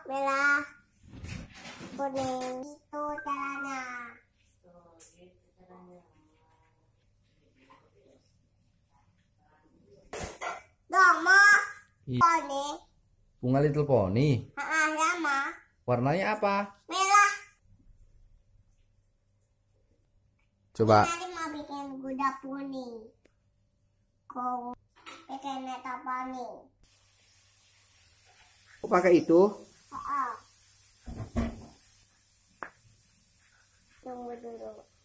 merah, kuning. Itu caranya. Dong, Ma. Poni. Bunga Little Pony. Ya, Ma. Warnanya apa? Merah. Coba. Tadi mau bikin kuda poni. Kau bikin Little Pony. Kok pakai itu? Tunggu dulu.